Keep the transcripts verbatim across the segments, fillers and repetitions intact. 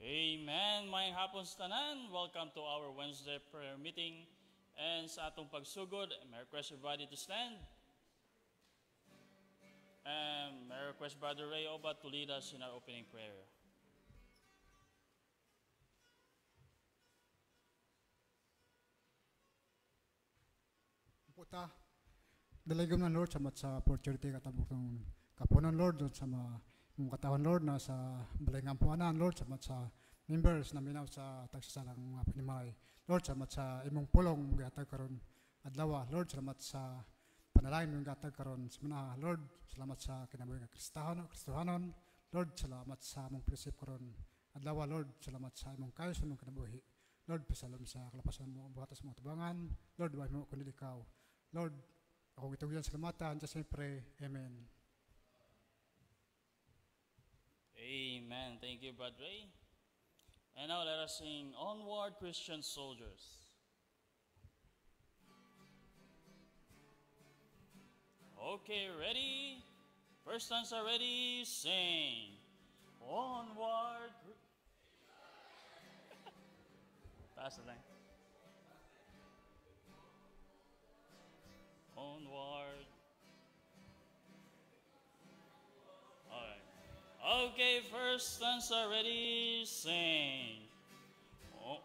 Amen. Mayang hapon sa tanan. Welcome to our Wednesday prayer meeting. And sa atong pagsugod, may request everybody to stand. And may request Brother Ray Oba to lead us in our opening prayer. Puta, dalagam ng Lord sa mat sa opportunity katabok ng kapunan Lord sa mga mong katawan Lord na sa balay ng puanan Lord sa mat sa members na minaw sa tagsasalang mga pinimay Lord sa mat sa imong pulong mga gatag karon adlaw Lord salamat sa panalangin mga gatag karon sa mga Lord salamat sa kinabuhi nga Kristohanon Kristohanon Lord salamat sa among prinsip karon adlaw Lord salamat sa imong kayo sa imong kinabuhi Lord pasalom sa kalapasan mo buhatas mo tubangan Lord wa mo kundi ikaw Lord, akong itugyan salamatan, just pray, Amen. Amen. Thank you, Brother Ray. And now let us sing Onward Christian Soldiers. Okay, ready? First stanza ready, sing. Onward. Taas na lang. Onward. Alright. Okay, first stanza ready, sing. Oh.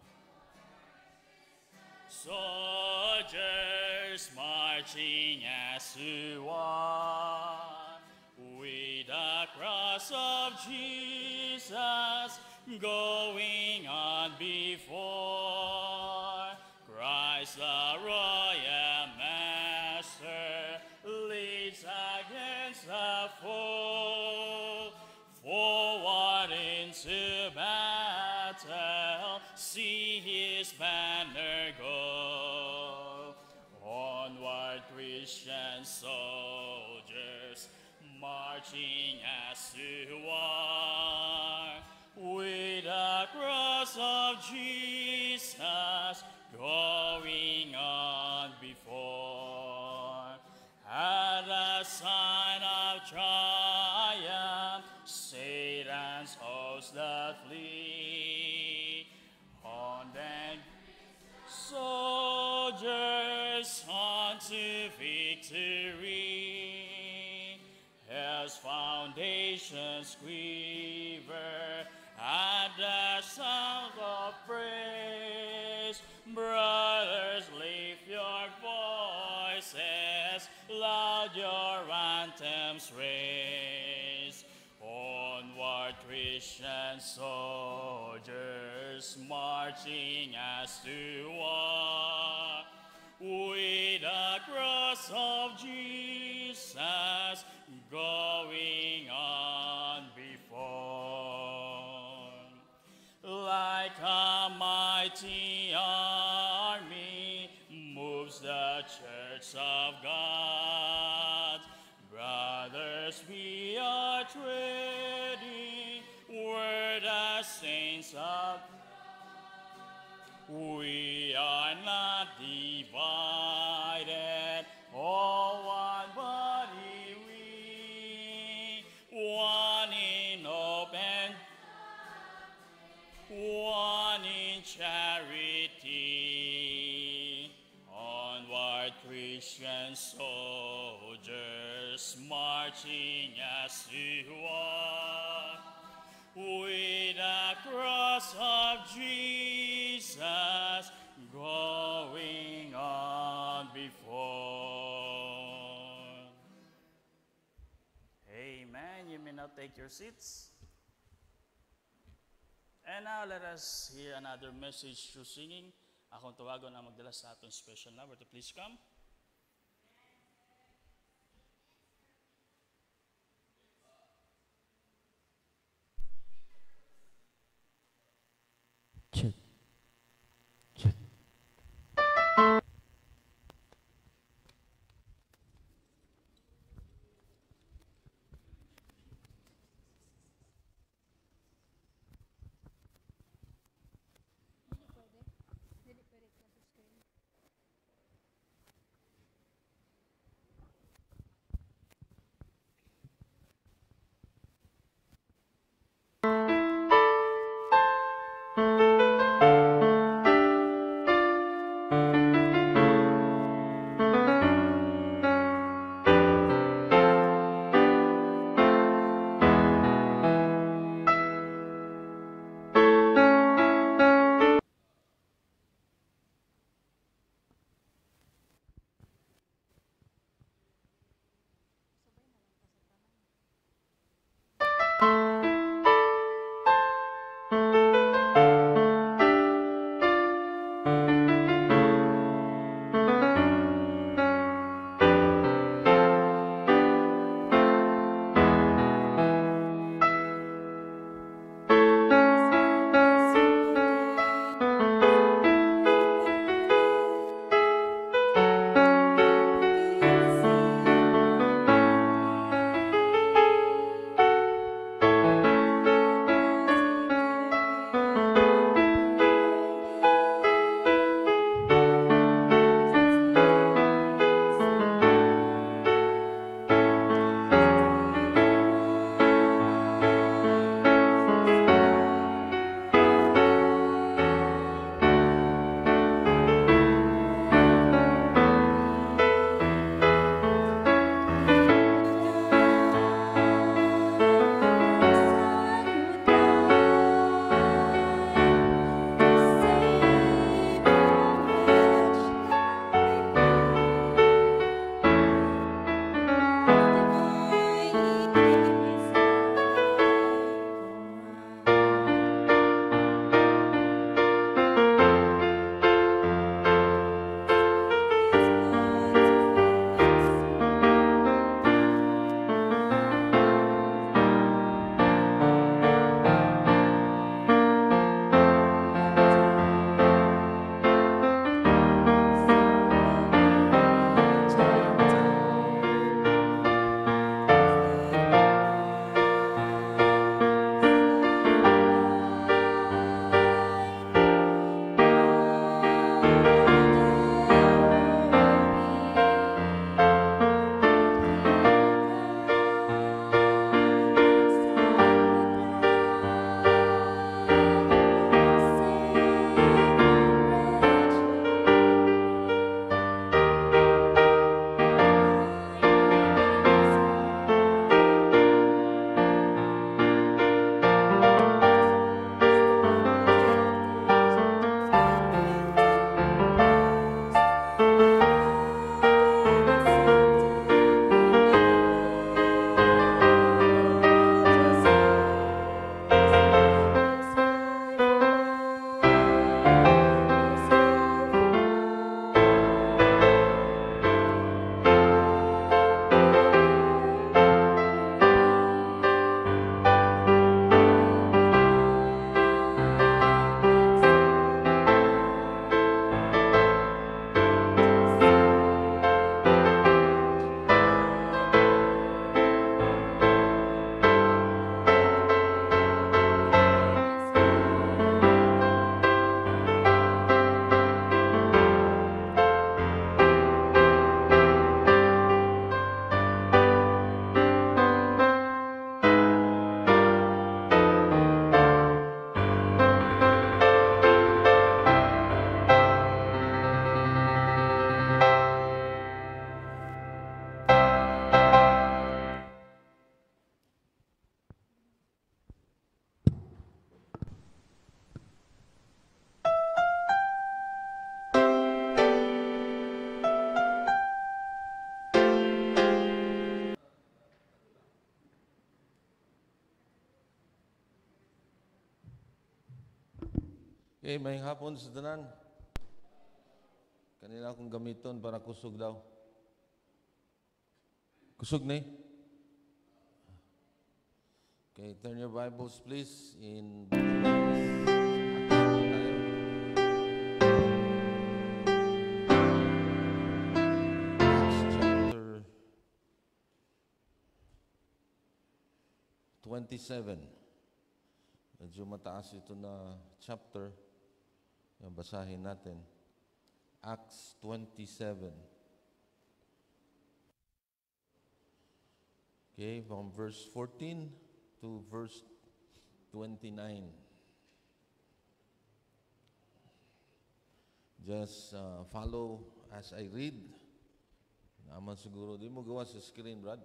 Soldiers marching as to one, with the cross of Jesus going on before, Christ the royal master leads against the foe. Forward into battle, see his banner go. Onward, Christian soldiers, marching as to war, with the cross of Jesus going on before. At the sign of triumph, Satan's host doth flee. On then, soldiers on to victory. Hell's foundations quiver at the sound of praise. Brothers, lift your voices, loud your anthems raise. Onward, Christian soldiers, marching as to war, with the cross of Jesus going on before. Like a mighty army moves the church of God. Brothers, we are treading where the saints of we are not divided, all one body we, one in open, one in charity. Onward, Christian soldiers, marching as to war, with the cross of Jesus going on before. Amen. You may now take your seats. And now let us hear another message through singing. Akong tawagon ang magdala sa atong special number to please come. Check. Check. Okay, may hapon sa tanan. Kanila akong gamiton para kusog daw. Kusog ni? Okay, turn your Bibles please in Acts chapter twenty-seven. Medyo mataas ito na chapter. Yung basahin natin. Acts twenty-seven. Okay, from verse fourteen to verse twenty-nine. Just uh, follow as I read. Naman siguro, di mo gawa sa screen, Brad.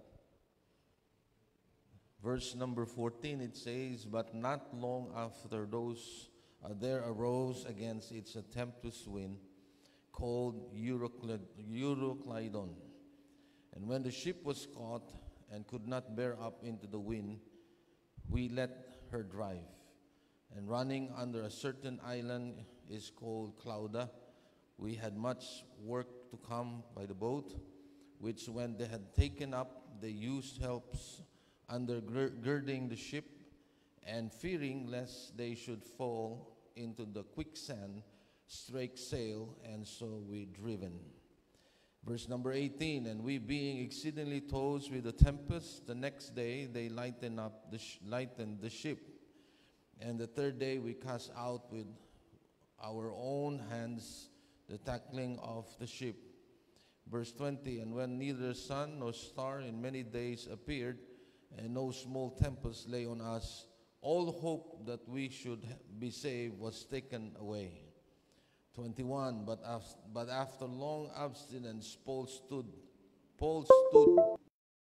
Verse number fourteen, it says, "But not long after those uh, there arose against it a tempestuous wind called Euroclydon. And when the ship was caught and could not bear up into the wind, we let her drive. And running under a certain island is called Clauda, we had much work to come by the boat, which when they had taken up, they used helps undergirding the ship, and fearing lest they should fall into the quicksand, strake sail, and so we driven." Verse number eighteen, "And we being exceedingly tossed with the tempest, the next day they lightened up the sh- lightened the ship, and the third day we cast out with our own hands the tackling of the ship." Verse twenty, "And when neither sun nor star in many days appeared, and no small tempest lay on us, all hope that we should be saved was taken away." twenty-one, but after, but after long abstinence, Paul stood, Paul stood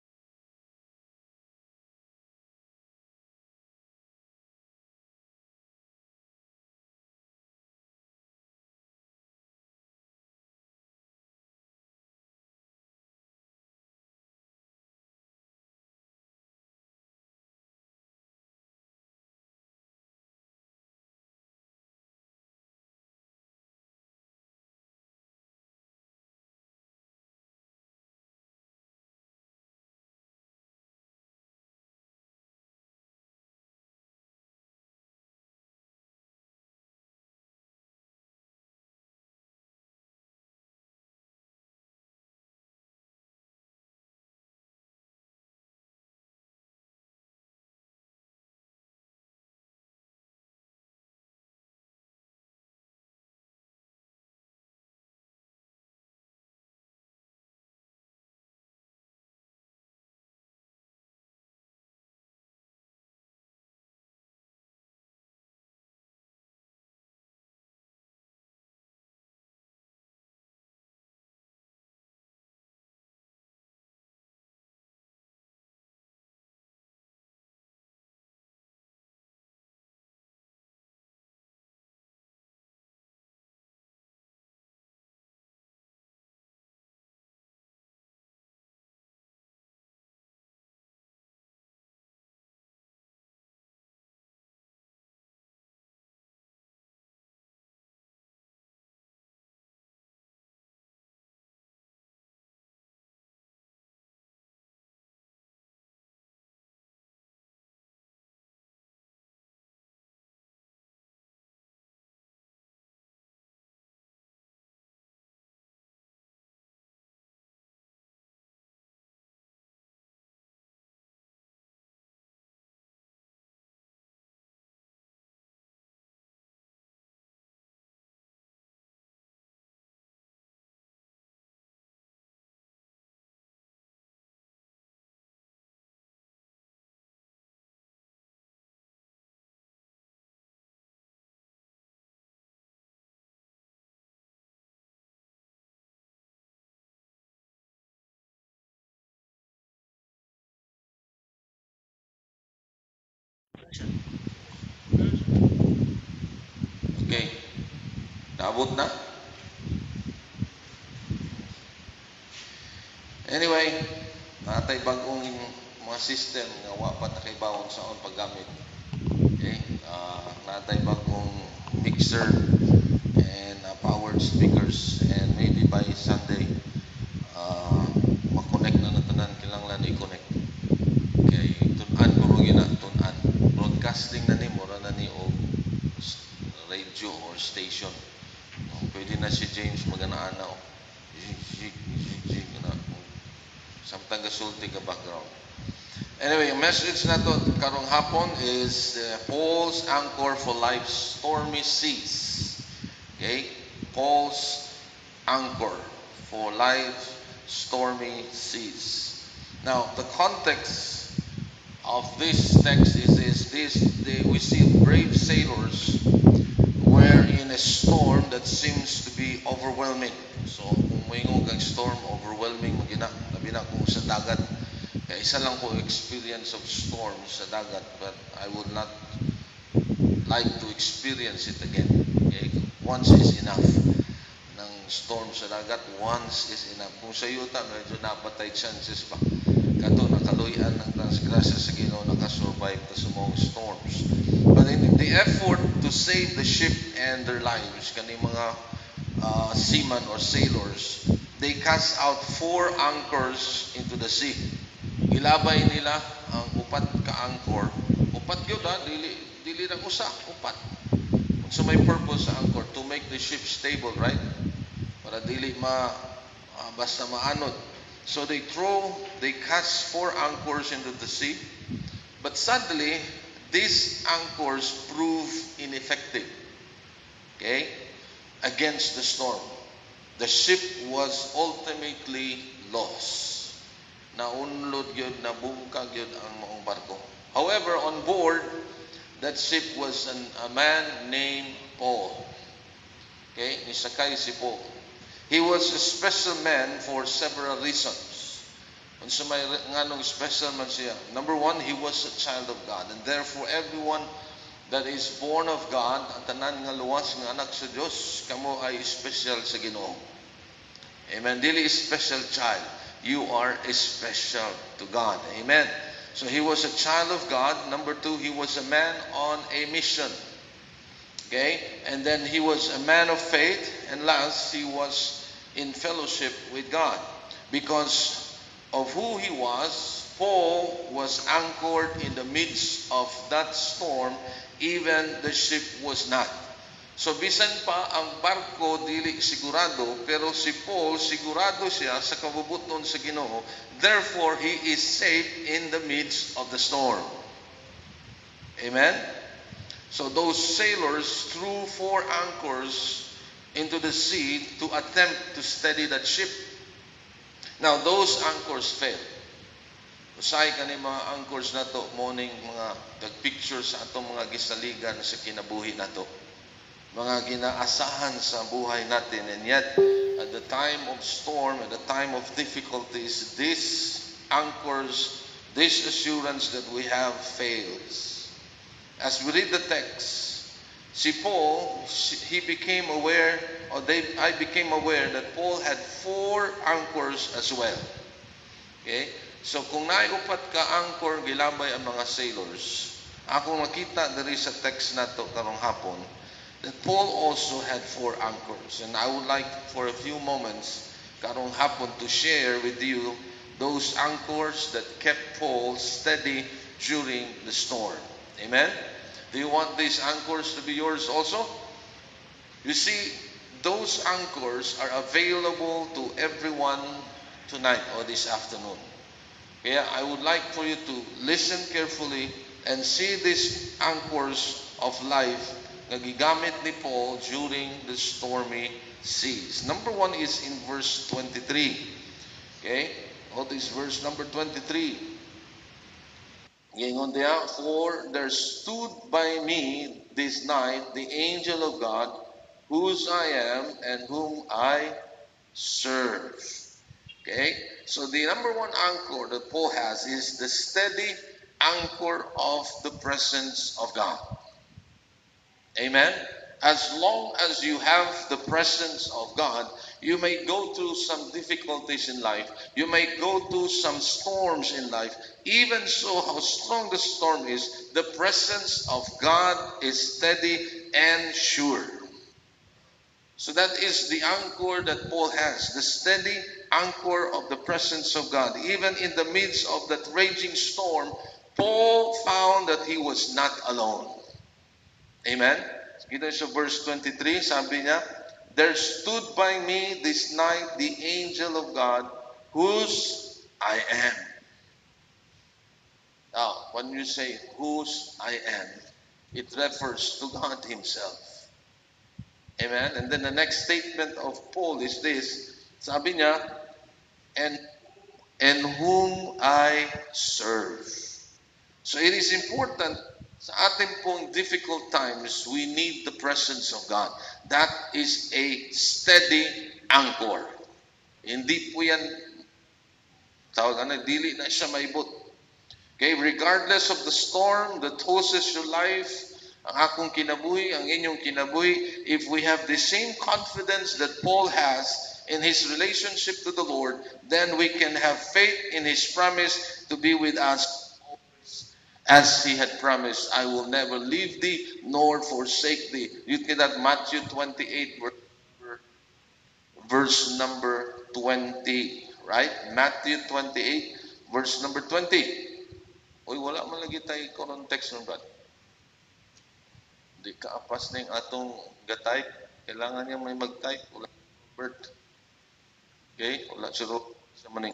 Okay. Naabot na? Anyway, natay bagong mga system nga wa pa nakibawon sa on paggamit. Okay? Uh, natay bagong mixer and uh, powered speakers, and maybe by Sunday uh, makonect na natanan kinahanglan i-connect kay tun-an ko ro gina tun-an broadcasting na ni mura na ni og radio or station. Um, pwede na si James magana-ana o jig jig jig jig na samtang gasulti ka background. Anyway, ang message na to karong hapon is uh, Paul's anchor for life's stormy seas. Okay? Paul's anchor for life's stormy seas. Now, the context of this text is, is this, they, we see brave sailors were in a storm that seems to be overwhelming. So, kung may kang storm, overwhelming, magina, labi na kung sa dagat. Kaya isa lang ko experience of storm sa dagat, but I would not like to experience it again. Okay? Once is enough. Ng storm sa dagat, once is enough. Kung sa yuta, medyo napatay chances pa. Kato nakaluyan ng transgrasya sa Ginoo, nakasurvive ta sa mga storms. But in the effort to save the ship and their lives, kani mga uh, seamen or sailors, they cast out four anchors into the sea. Ilabay nila ang upat ka anchor. Upat yun ha, dili, dili lang usa, upat. So may purpose sa anchor, to make the ship stable, right? Para dili ma, uh, basta maanod. So they throw, they cast four anchors into the sea. But suddenly, these anchors prove ineffective. Okay? Against the storm. The ship was ultimately lost. Naunlod yun, nabungkag yun ang maong barko. However, on board, that ship was an, a man named Paul. Okay? Nisakay si Paul. He was a special man for several reasons. Kung sa may nganong special man siya. Number one, he was a child of God. And therefore, everyone that is born of God, ang tanan nga luwas nga anak sa Diyos, kamo ay special sa Ginoo. Amen. Dili special child. You are a special to God. Amen. So he was a child of God. Number two, he was a man on a mission. Okay? And then he was a man of faith. And last, he was in fellowship with God. Because of who he was, Paul was anchored in the midst of that storm. Even the ship was not. So bisan pa ang barko dili sigurado, pero si Paul sigurado siya sa kabubuton sa Ginoo. Therefore, he is safe in the midst of the storm. Amen? So those sailors threw four anchors into the sea to attempt to steady that ship. Now, those anchors failed. Usay ka ni mga anchors na to, morning mga pictures sa atong mga gisaligan sa kinabuhi na to. Mga ginaasahan sa buhay natin. And yet, at the time of storm, at the time of difficulties, these anchors, this assurance that we have fails. As we read the text, si Paul, he became aware, or they, I became aware that Paul had four anchors as well. Okay? So kung naiupat ka anchor, gilabay ang mga sailors, ako nakita diri sa text na to karong hapon, that Paul also had four anchors. And I would like for a few moments, karong hapon, to share with you those anchors that kept Paul steady during the storm. Amen? Do you want these anchors to be yours also? You see, those anchors are available to everyone tonight or this afternoon. Kaya I would like for you to listen carefully and see these anchors of life na gigamit ni Paul during the stormy seas. Number one is in verse twenty-three. Okay? What is verse number twenty-three? Gingon dia, for there stood by me this night the angel of God, whose I am and whom I serve. Okay? So the number one anchor that Paul has is the steady anchor of the presence of God. Amen? As long as you have the presence of God, you may go through some difficulties in life. You may go through some storms in life. Even so, how strong the storm is, the presence of God is steady and sure. So that is the anchor that Paul has, the steady anchor of the presence of God. Even in the midst of that raging storm, Paul found that he was not alone. Amen? Kita sa verse twenty-three, sabi niya, there stood by me this night the angel of God, whose I am. Now, when you say, whose I am, it refers to God himself. Amen? And then the next statement of Paul is this, sabi niya, and, and whom I serve. So it is important, sa ating pong difficult times, we need the presence of God. That is a steady anchor. Hindi po yan, tawag ano, dili na siya maibot. Okay, regardless of the storm that tosses your life, ang akong kinabuhi, ang inyong kinabuhi, if we have the same confidence that Paul has in his relationship to the Lord, then we can have faith in his promise to be with us as he had promised. I will never leave thee nor forsake thee. You get that Matthew twenty-eight, verse number twenty, right? Matthew twenty-eight, verse number twenty. Uy, wala man lagi tayo context nun, brad. Di kaapas na yung atong ga-type. Kailangan niya may mag-type. Wala Bert. Okay? Wala siro sa maning.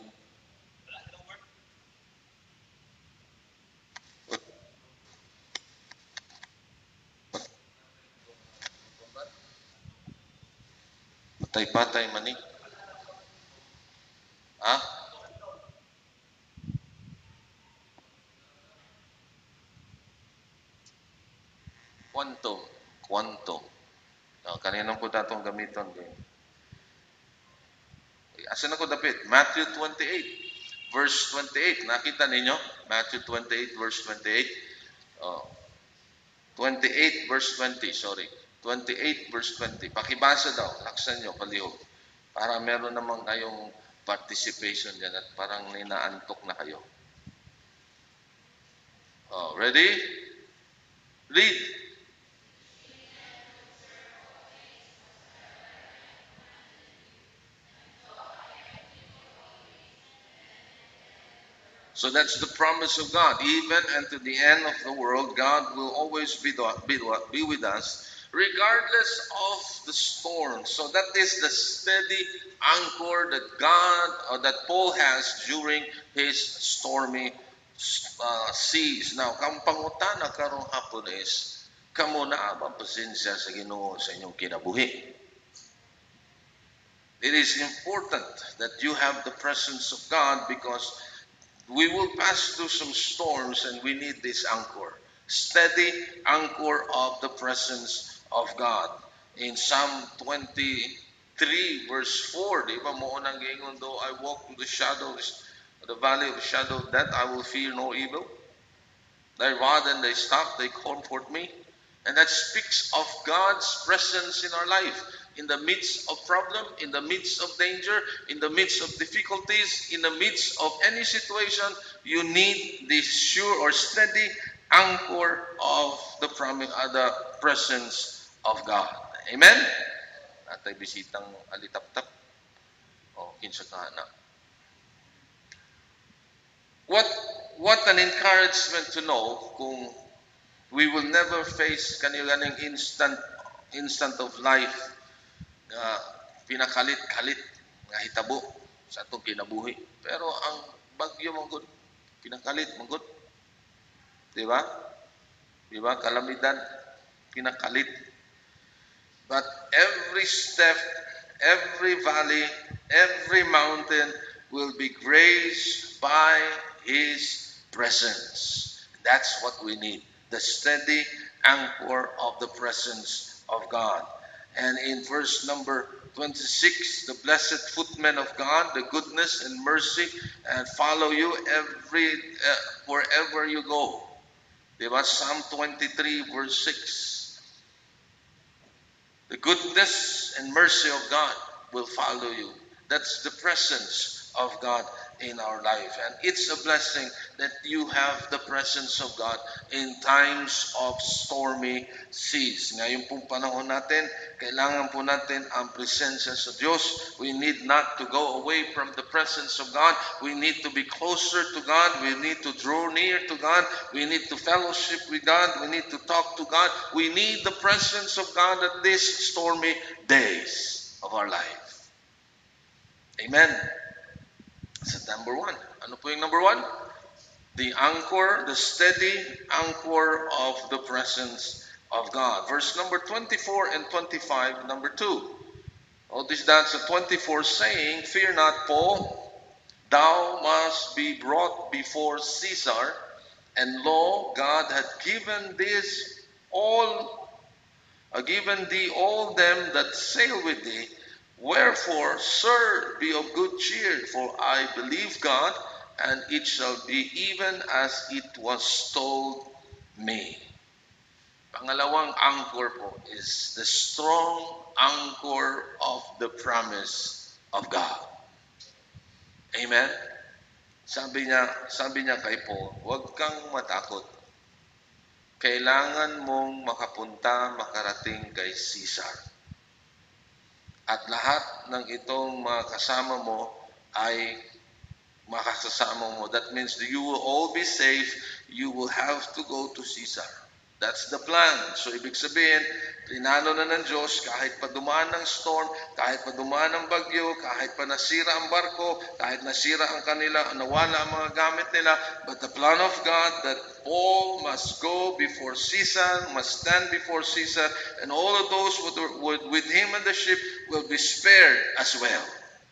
Patay-patay maning. Ha? Quantum. Quantum. No, kanina po datong gamiton din. Asan ako dapit? Matthew twenty-eight, verse twenty-eight. Nakita ninyo? Matthew twenty-eight, verse twenty-eight. Oh. twenty-eight, verse twenty. Sorry. twenty-eight, verse twenty. Pakibasa daw. Laksan nyo, palihog. Para meron namang kayong participation dyan at parang ninaantok na kayo. Oh, ready? Read. So that's the promise of God. Even unto the end of the world, God will always be, be, be with us, regardless of the storm. So that is the steady anchor that God, or that Paul has during his stormy uh, seas. Now, kang pangutana karong hapon is, kamo na ba pasensya sa Ginoo sa inyong kinabuhi? It is important that you have the presence of God, because we will pass through some storms and we need this anchor. Steady anchor of the presence of God. In Psalm twenty-three, verse four, di ba mo unang gingon, though I walk through the shadows, the valley of the shadow of death, I will fear no evil. Thy rod and thy staff, they comfort me. And that speaks of God's presence in our life. In the midst of problem, in the midst of danger, in the midst of difficulties, in the midst of any situation, you need this sure or steady anchor of the promise, uh, the presence of God. Amen? Natay bisitang alitap-tap. O, kinsa ka na. What, what an encouragement to know kung we will never face kanilang instant, instant of life Uh, pinakalit-kalit nga hitabo sa atong kinabuhi. Pero ang bagyo manggod, pinakalit manggod. Di ba? Di ba? Kalamidad, pinakalit. But every step, every valley, every mountain will be graced by His presence. That's what we need. The steady anchor of the presence of God. And in verse number twenty-six, the blessed footmen of God, the goodness and mercy, and follow you every uh, wherever you go. Diba? Psalm twenty-three, verse six. The goodness and mercy of God will follow you. That's the presence of God. in our life. And it's a blessing that you have the presence of God in times of stormy seas. Ngayon pong panahon natin, kailangan po natin ang presensya sa Diyos. We need not to go away from the presence of God. We need to be closer to God. We need to draw near to God. We need to fellowship with God. We need to talk to God. We need the presence of God at these stormy days of our life. Amen. That's number one. Ano po yung number one? The anchor, the steady anchor of the presence of God. Verse number twenty-four and twenty-five, number two. Notice that's a twenty-four saying, "Fear not, Paul, thou must be brought before Caesar, and lo, God had given this all, uh, given thee all them that sail with thee. Wherefore, sir, be of good cheer, for I believe God, and it shall be even as it was told me." Pangalawang anchor po is the strong anchor of the promise of God. Amen? Sabi niya, sabi niya kay Paul, huwag kang matakot. Kailangan mong makapunta, makarating kay Caesar. At lahat ng itong mga kasama mo ay makakasama mo. That means that you will all be safe. You will have to go to Caesar. That's the plan. So, ibig sabihin, plinano na ng Diyos, kahit pa dumaan ng storm, kahit pa dumaan ng bagyo, kahit pa nasira ang barko, kahit nasira ang kanila, nawala ang mga gamit nila, but the plan of God that Paul must go before Caesar, must stand before Caesar, and all of those with, with, with him in the ship will be spared as well.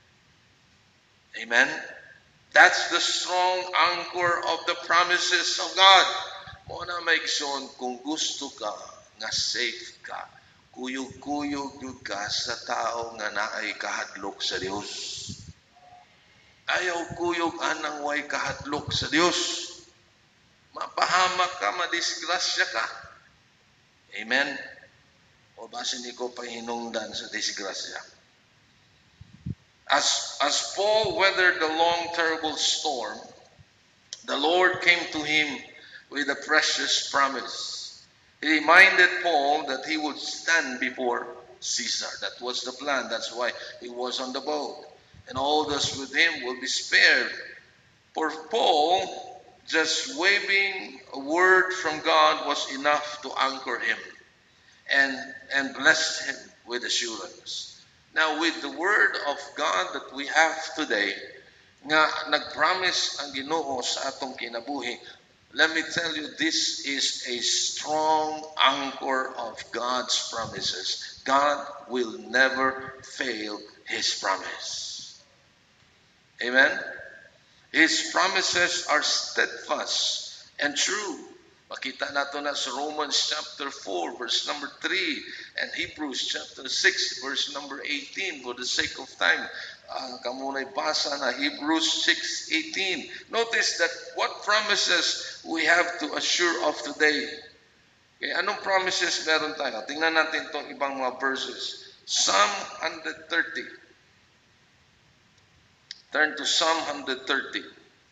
Amen? That's the strong anchor of the promises of God. Muna maigsoon, kung gusto ka, nga safe ka, kuyog-kuyog yun ka sa tao nga naay kahadlok sa Dios. Ayaw kuyog anang way kahadlok sa Dios. Mapahamak ka, madisgrasya ka. Amen? O basin ko pa hinungdan sa disgrasya. As, as Paul weathered the long, terrible storm, the Lord came to him with a precious promise. He reminded Paul that he would stand before Caesar. That was the plan. That's why he was on the boat. And all those with him will be spared. For Paul, just waving a word from God was enough to anchor him and, and bless him with assurance. Now, with the word of God that we have today, nga nag-promise ang Ginoo sa atong kinabuhi, let me tell you, this is a strong anchor of God's promises. God will never fail His promise. Amen? His promises are steadfast and true. Makita nato na sa Romans chapter four, verse number three, and Hebrews chapter six, verse number eighteen. For the sake of time, uh, kamunay basa na Hebrews six eighteen. Notice that what promises we have to assure of today. Okay, anong promises meron tayo? Tingnan natin itong ibang mga verses. Psalm one thirty. Turn to Psalm one thirty.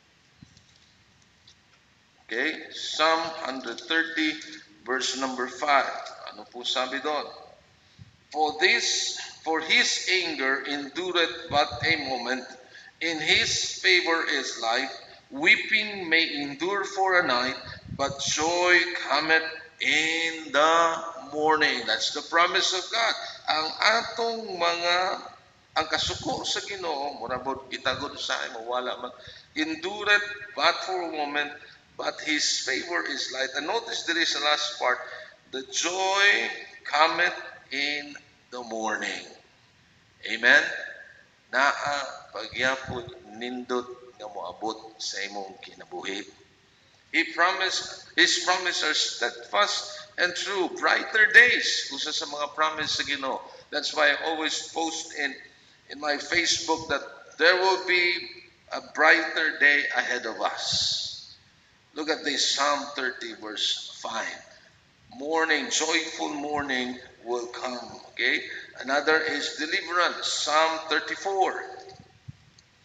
Okay, Psalm one thirty, verse number five. Ano po sabi doon? For this, for his anger endureth but a moment, in his favor is life. Weeping may endure for a night, but joy cometh in the morning. That's the promise of God. Ang atong mga, ang kasuko sa Ginoo, murabot itagod sa ay mawala man, endureth but for a moment, but his favor is light. And notice there is a last part. The joy cometh in the morning. Amen? Naa pagyapon nindot nga moabot sa imong kinabuhi. He promised, His promises are steadfast and true. Brighter days. Usa sa mga promise sa Ginoo. That's why I always post in, in my Facebook that there will be a brighter day ahead of us. Look at this, Psalm thirty, verse five. Morning, joyful morning will come. Okay? Another is deliverance, Psalm thirty-four.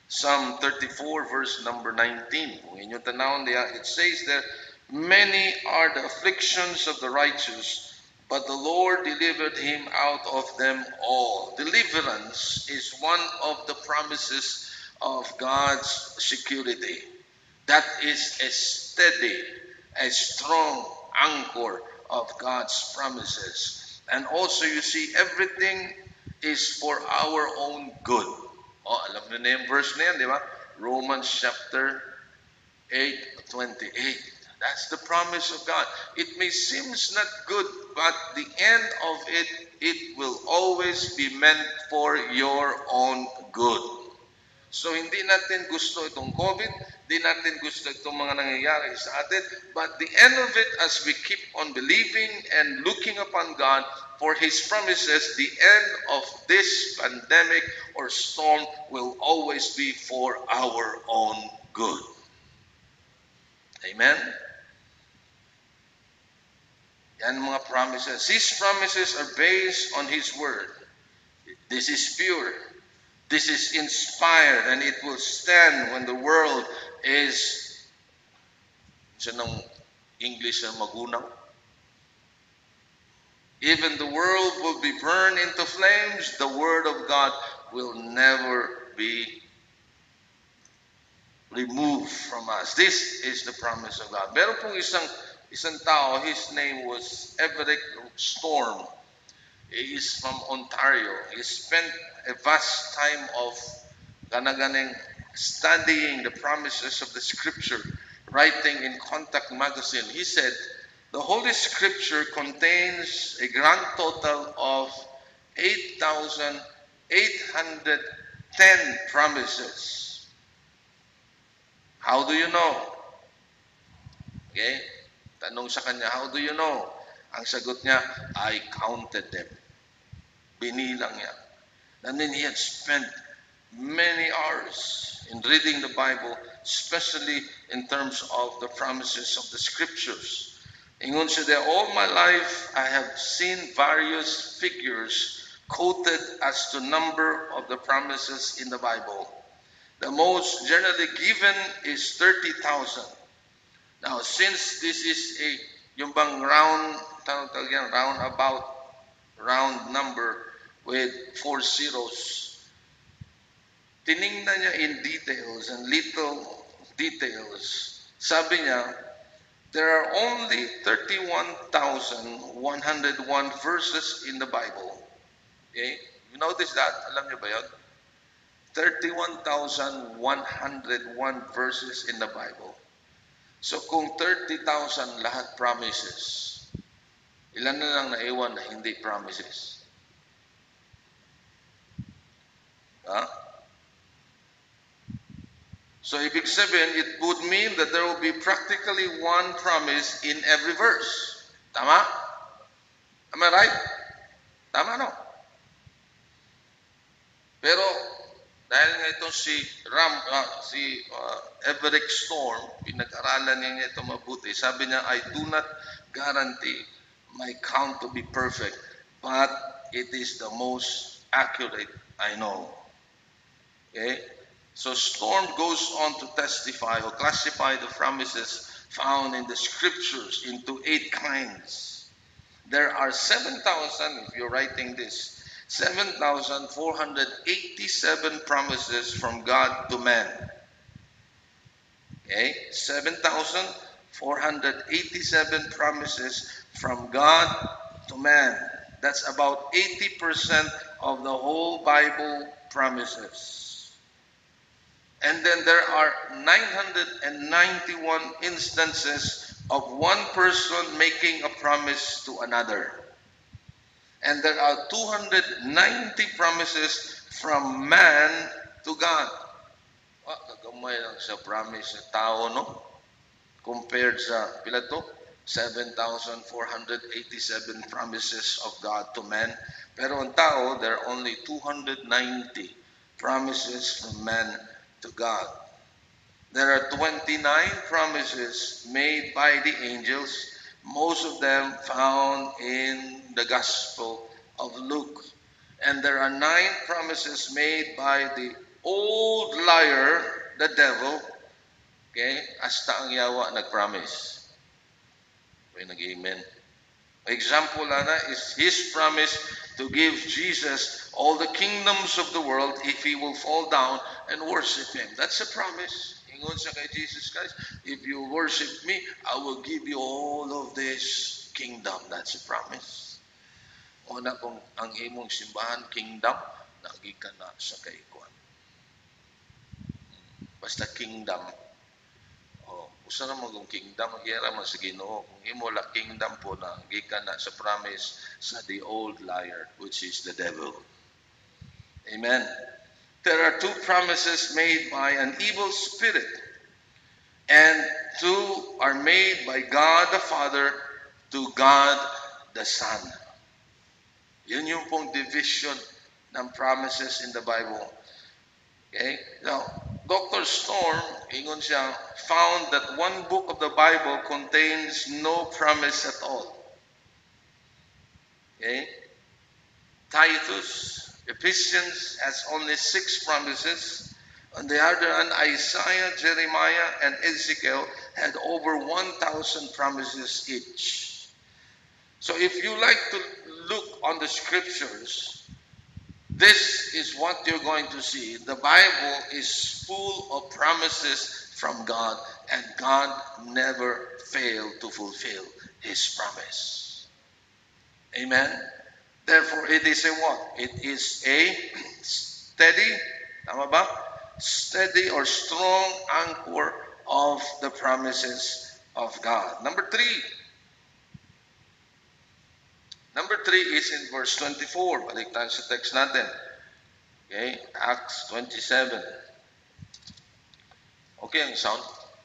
Psalm thirty-four, verse number nineteen. Kung inyong tanawin diya, it says there, many are the afflictions of the righteous, but the Lord delivered him out of them all. Deliverance is one of the promises of God's security. That is a steady, a strong anchor of God's promises. And also you see, everything is for our own good. Oh, alam niyo na yung verse na yan, di ba? Romans chapter eight, twenty-eight. That's the promise of God. It may seem not good, but the end of it, it will always be meant for your own good. So hindi natin gusto itong COVID, hindi natin gusto itong mga nangyayari sa atin, but the end of it, as we keep on believing and looking upon God for His promises, the end of this pandemic or storm will always be for our own good. Amen? Yan mga promises. His promises are based on His Word. This is pure. This is inspired, and it will stand when the world is, siya ng English na magunaw. Even the world will be burned into flames, the Word of God will never be removed from us. This is the promise of God. Meron pong isang, isang tao, his name was Everett Storm. He is from Ontario. He spent a vast time of ganaganing studying the promises of the Scripture, writing in Contact magazine. He said, the Holy Scripture contains a grand total of eight thousand eight hundred ten promises. How do you know? Okay? Tanong sa kanya, how do you know? Ang sagot niya, I counted them. Binilang niya. And then he had spent many hours in reading the Bible, especially in terms of the promises of the Scriptures. Ingon siya there, all my life I have seen various figures quoted as to number of the promises in the Bible. The most generally given is thirty thousand. Now, since this is a yung bang round, tanong yan, round about, round number with four zeros, tiningnan niya in details and little details. Sabi niya, there are only thirty-one thousand one hundred one verses in the Bible. Okay? You notice that? Alam niyo ba yun? thirty-one thousand one hundred one verses in the Bible. So kung thirty thousand lahat promises, ilan na lang naiwan na hindi promises? Huh? So ibig sabihin, it would mean that there will be practically one promise in every verse. Tama? Am I right? Tama, no? Pero dahil nga itong si Ram, uh, si uh, Everett Storm, pinag-aralan niya ito mabuti. Sabi niya, I do not guarantee my count to be perfect, but it is the most accurate I know. Okay? So Storm goes on to testify or classify the promises found in the Scriptures into eight kinds. There are seven thousand, if you're writing this, seven thousand four hundred eighty-seven promises from God to man. Okay? seven thousand four hundred eighty-seven promises from God to man. That's about eighty percent of the whole Bible promises. And then there are nine hundred ninety-one instances of one person making a promise to another. And there are two hundred ninety promises from man to God. Wa, kagamay lang sa promise sa tao, no? Compared sa, pila to? seven thousand four hundred eighty-seven promises of God to man. Pero ang tao, there are only two hundred ninety promises from man to God. There are twenty-nine promises made by the angels, most of them found in the Gospel of Luke. And there are nine promises made by the old liar, the devil, okay, hasta ang yawa nag-promise. May nag-amen. Example ana is his promise to give Jesus all the kingdoms of the world if he will fall down and worship him. That's a promise. Ingon sa kay Jesus Christ, if you worship me, I will give you all of this kingdom. That's a promise. Una kung ang imong simbahan kingdom, nagikan na sa kaikuan. Basta kingdom. Oh, usa na mo kung kingdom magyara man sa Ginoo. Kung imo la kingdom po na gikan na sa promise sa the old liar which is the devil. Amen. There are two promises made by an evil spirit, and two are made by God the Father to God the Son. Yun yung pong division ng promises in the Bible. Okay? Now, Doctor Storm, ingon siya, found that one book of the Bible contains no promise at all. Okay? Titus, Ephesians has only six promises. On the other hand, Isaiah, Jeremiah, and Ezekiel had over one thousand promises each. So if you like to look on the scriptures, this is what you're going to see. The Bible is full of promises from God, and God never failed to fulfill His promise. Amen? Therefore, it is a what? It is a steady, tama ba? Steady or strong anchor of the promises of God. Number three. Number three is in verse twenty-four. Balik tayo sa text natin. Okay, Acts twenty-seven. Okay ang sound?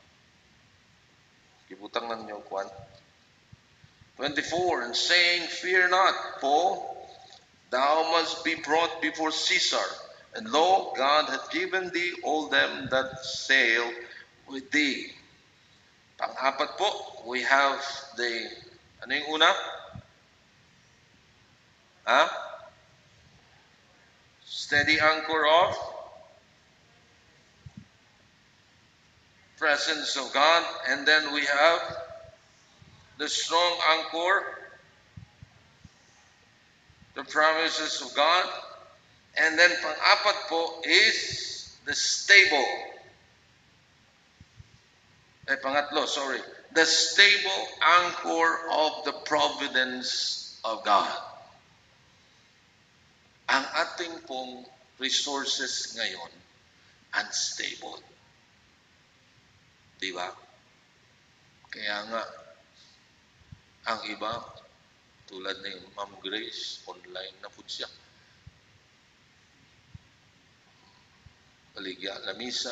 Kibutang lang yung kwan. twenty-four, and saying, fear not, Paul, thou must be brought before Caesar. And lo, God hath given thee all them that sail with thee. Pang-apat po, we have the, ano yung una? Huh? Steady anchor of presence of God. And then we have the strong anchor, the promises of God. And then pang-apat po is the stable. Eh, pangatlo, sorry. The stable anchor of the providence of God. Ang ating pong resources ngayon, unstable. Di ba? Kaya nga, ang iba, tulad ni Ma'am Grace, online na po siya. Baligya na misa,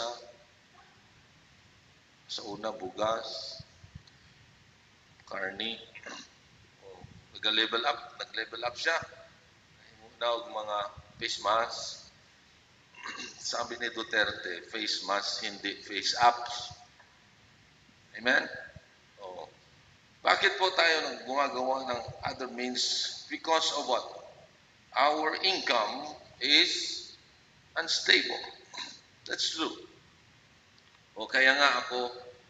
sa una bugas, karni, oh, nag-level up, nag-level up siya. Now, mga face mask, sabi ni Duterte, face mask, hindi face ups. Amen? Oh. Bakit po tayo nang gumagawa ng other means? Because of what? Our income is unstable. That's true. O kaya nga ako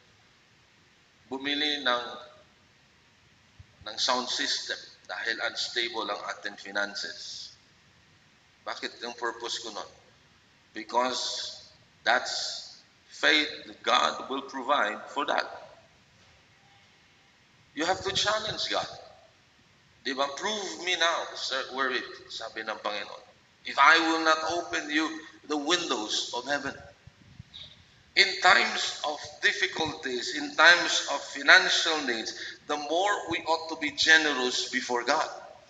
bumili ng ng sound system dahil unstable ang ating finances. Bakit yung purpose ko nun? Because that's faith that God will provide for that. You have to challenge God. Di ba? Prove me now, sir, wherewith, sabi ng Panginoon. If I will not open you the windows of heaven. In times of difficulties, in times of financial needs, the more we ought to be generous before God.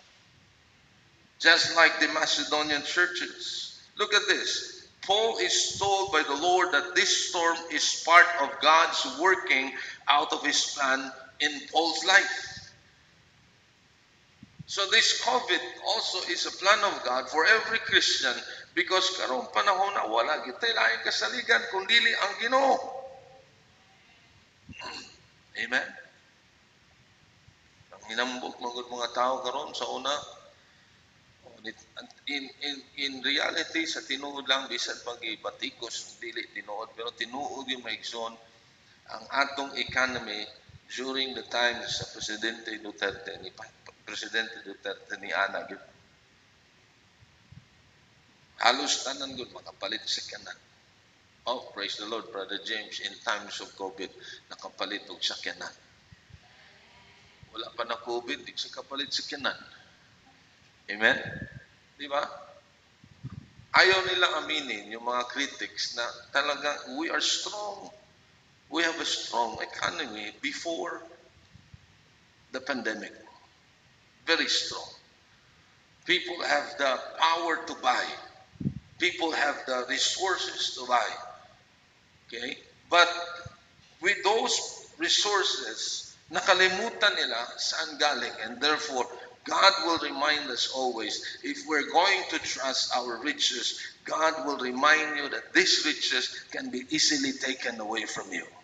Just like the Macedonian churches. Look at this. Paul is told by the Lord that this storm is part of God's working out of His plan in Paul's life. So this COVID also is a plan of God for every Christian because karong panahon na wala kita laing kasaligan kung dili ang Ginoo. Amen. Ang hinambok mga mga tao karon sa una, Ngunit in, in, in reality, sa tinuod lang, bisan pag-ibatikos, dili tinuod, pero tinuod yung maigsoon ang atong economy during the times sa Presidente Duterte, ni Presidente Duterte ni Ana. Halos tanan gud makapalit sa kanan. Oh, praise the Lord, Brother James, in times of COVID, nakapalit og sakyanan. Wala pa na COVID, di sa kapalit sakyanan. Amen? Di ba? Ayaw nilang aminin yung mga critics na talagang we are strong. We have a strong economy before the pandemic. Very strong. People have the power to buy. People have the resources to buy. Okay? But with those resources, nakalimutan nila saan galing. And therefore, God will remind us always, if we're going to trust our riches, God will remind you that these riches can be easily taken away from you.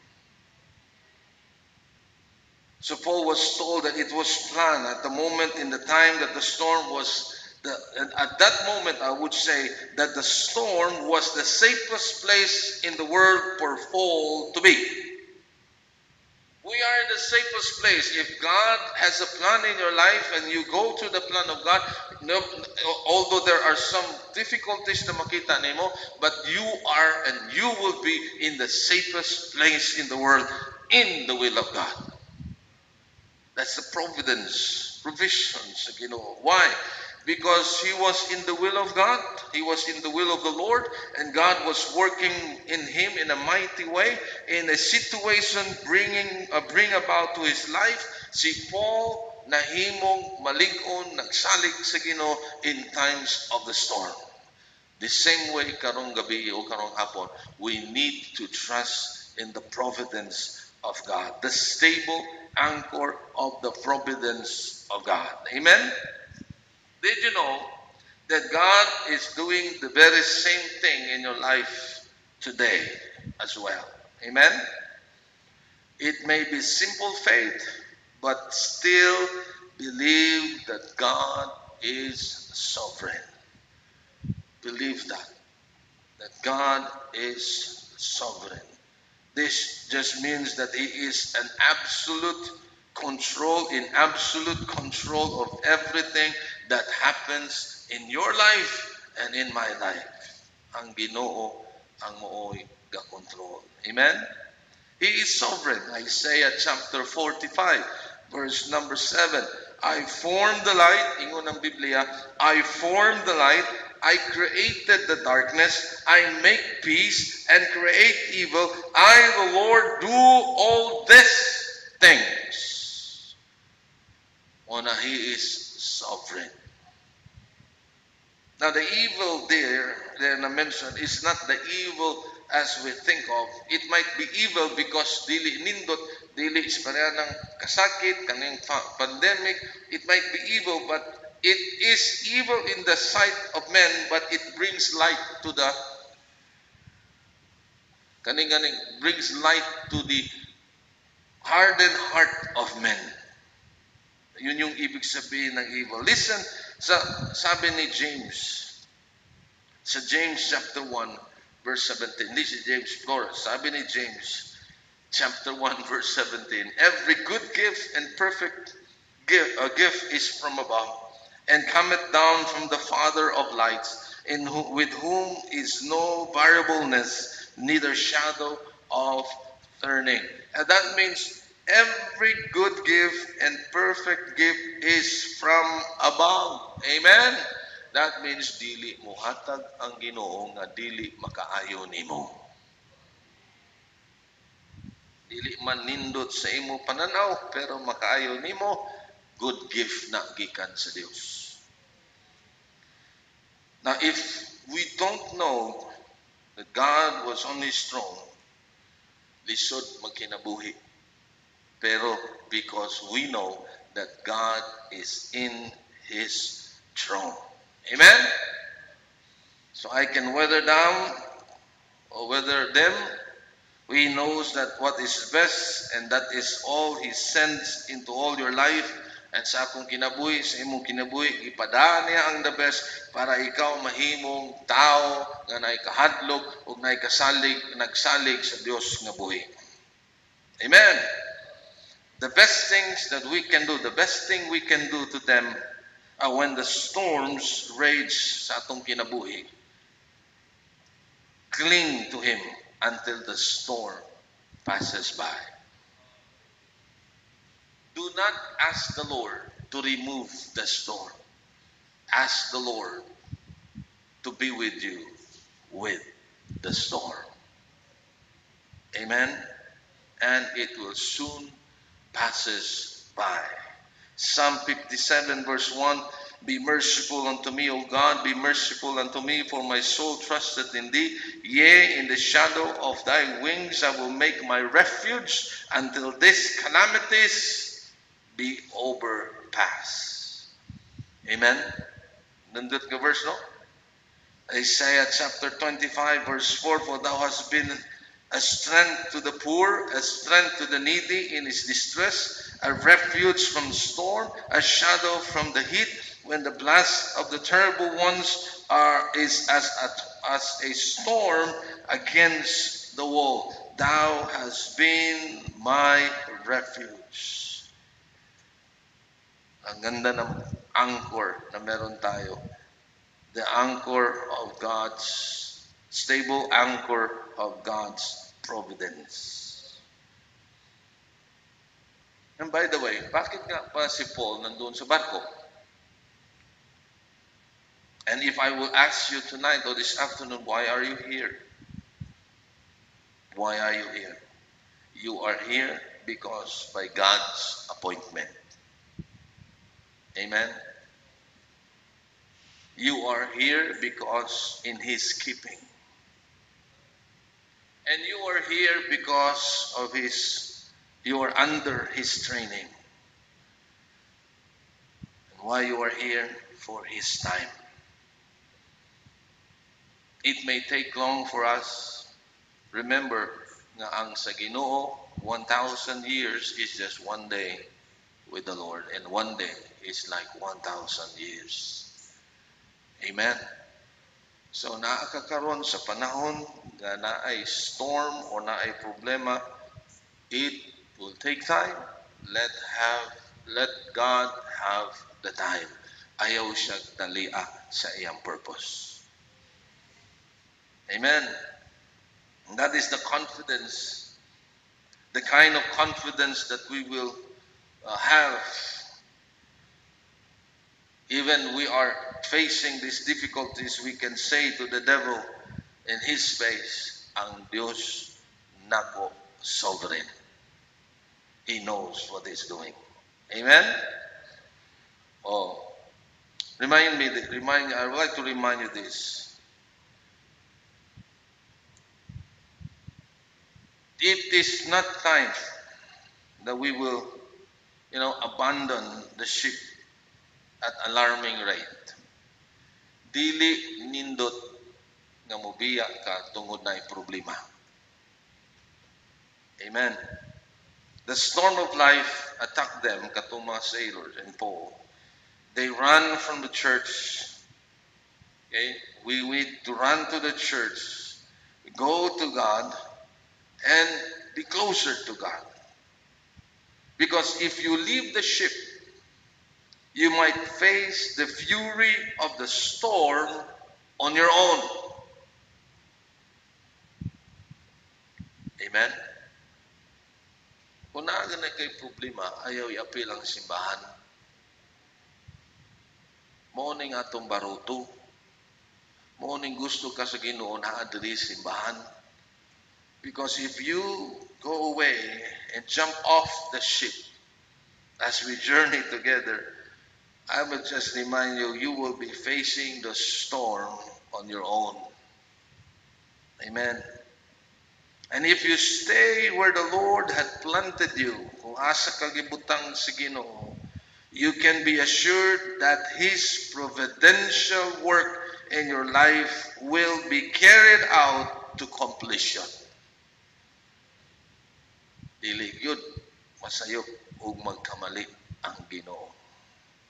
So Paul was told that it was planned at the moment in the time that the storm was, the, at that moment I would say that the storm was the safest place in the world for Paul to be. We are in the safest place. If God has a plan in your life and you go to the plan of God, no, although there are some difficulties na makita nimo, but you are and you will be in the safest place in the world in the will of God. That's the providence, provisions, you know. Why? Because he was in the will of God, he was in the will of the Lord, and God was working in him in a mighty way, in a situation bringing uh, bring about to his life. Si Paul nahimong malig-on, nagsalig sa Ginoo in times of the storm. The same way karong gabi o karong hapon, we need to trust in the providence of God, the stable anchor of the providence of God. Amen? Did you know that God is doing the very same thing in your life today as well? Amen? It may be simple faith, but still believe that God is sovereign. Believe that, that God is sovereign. This just means that He is an absolute control, in absolute control of everything that happens in your life and in my life. Ang Ginoo ang mooy ga-control. Amen? He is sovereign. Isaiah chapter forty-five, verse number seven. I formed the light, ingon ng Biblia, I formed the light, I created the darkness, I make peace and create evil. I, the Lord, do all these things. Ona, He is sovereign. Now, the evil there, there na mentioned, is not the evil as we think of. It might be evil because dili nindot, dili isparya ng kasakit, kaning pandemic. It might be evil, but it is evil in the sight of men, but it brings light to the kaning kaning brings light to the hardened heart of men. Yun yung ibig sabihin ng evil. Listen sa sabi ni James sa James chapter one verse seventeen. This is James Flores. Sabi ni James chapter one verse seventeen. Every good gift and perfect gift, a gift is from above, and cometh down from the Father of lights, in who, with whom is no variableness, neither shadow of turning. And that means every good gift and perfect gift is from above. Amen? That means dili muhatag ang Ginoo nga dili makaayo nimo. Dili man nindot sa imo pananaw pero makaayo nimo, good gift na gikan sa Dios. Now, if we don't know that God was on His throne, lisod magkinabuhi. Pero because we know that God is in His throne. Amen? So I can weather down or weather them. He knows that what is best, and that is all He sends into all your life And sa akong kinabuhi, sa imong kinabuhi, ipadaan niya ang the best para ikaw mahimong tao nga naay kahadlok ug naay kasalig, nagsalig sa Dios nga buhi. Amen. The best things that we can do, the best thing we can do to them uh, when the storms rage sa atong kinabuhi, cling to Him until the storm passes by. Do not ask the Lord to remove the storm. Ask the Lord to be with you with the storm. Amen? And it will soon passes by. Psalm fifty-seven verse one, be merciful unto me, O God, be merciful unto me, for my soul trusted in thee. Yea, in the shadow of thy wings I will make my refuge until these calamities be overpassed. Amen? Nandun ka verse, no? Isaiah chapter twenty-five verse four, for thou hast been a strength to the poor, a strength to the needy in his distress, a refuge from storm, a shadow from the heat, when the blast of the terrible ones are is as a, as a storm against the wall. Thou hast been my refuge. Ang ganda ng anchor na meron tayo. The anchor of God's, stable anchor of God's providence. And by the way, bakit nga pa si Paul nandun sa barko? And if I will ask you tonight or this afternoon, why are you here? Why are you here? You are here because by God's appointment. Amen? You are here because in His keeping. And you are here because of His, you are under His training. And why you are here? For His time. It may take long for us. Remember, nga ang sa Ginoo, one thousand years is just one day with the Lord. And one day is like one thousand years. Amen? So, naakakaroon sa panahon na naay storm o naay problema, it will take time. Let have, let God have the time. Ayaw siya talia sa iyang purpose. Amen? And that is the confidence, the kind of confidence that we will uh, have. Even we are facing these difficulties, we can say to the devil in his face, ang Diyos nako sovereign. He knows what He's doing. Amen? Oh, remind me, remind, I would like to remind you this. It is not time that we will, you know, abandon the ship at alarming rate. Dili nindot nga mobiya ka tungod na problema. Amen. The storm of life attacked them, katong mga sailors and Paul. They run from the church. Okay? We need to run to the church, go to God, and be closer to God. Because if you leave the ship, you might face the fury of the storm on your own. Amen? Kung naaga na kay problema, ayaw i-apil ang simbahan. Morning atong baruto. Morning gusto ka sa Ginoo na adiri simbahan. Because if you go away and jump off the ship as we journey together, I will just remind you, you will be facing the storm on your own. Amen. And if you stay where the Lord had planted you, kung asa ka gibutang sa Ginoo, you can be assured that His providential work in your life will be carried out to completion. Dili gyud masayop ug magkamali ang Ginoo.